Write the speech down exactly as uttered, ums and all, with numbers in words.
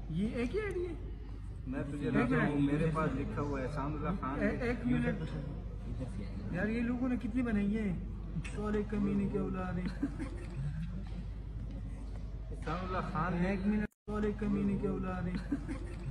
ये एक ही आईडी है? मैं तुझे रहा हूँ, मेरे पास लिखा हुआ है एहसानुल्लाह खान। एक मिनट यार, ये लोगों ने कितनी बनाई है? सोरे कमीने के औलाद है। एहसानुल्लाह खान। एक मिनट, सोरे कमीने के औलाद है।